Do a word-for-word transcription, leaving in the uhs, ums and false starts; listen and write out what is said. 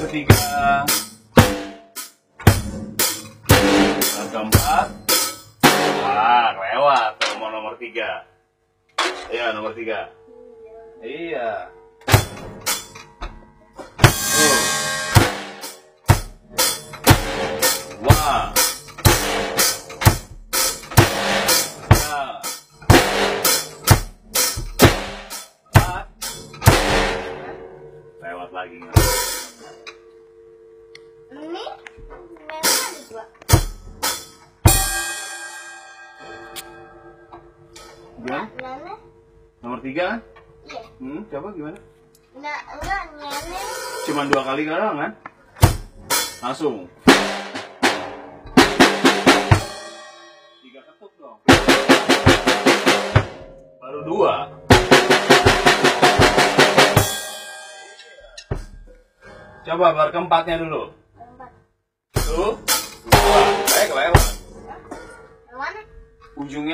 ketiga, bar keempat. Wah, lewat nomor nomor tiga. Iya, nomor tiga. Iya. Tuh. Wah. Nah. Empat. Lewat lagi. Ini memang ada dua. Gimana? Nenek? Nomor tiga kan? Iya. Hmm, coba gimana? Nah, enggak nenek. Cuman dua kali doang kan? Langsung. Tiga ketuk dong. Baru dua. Coba bar keempatnya dulu. Empat. Tuh. Dua. Eh, kelewat. Yang mana? Ujungnya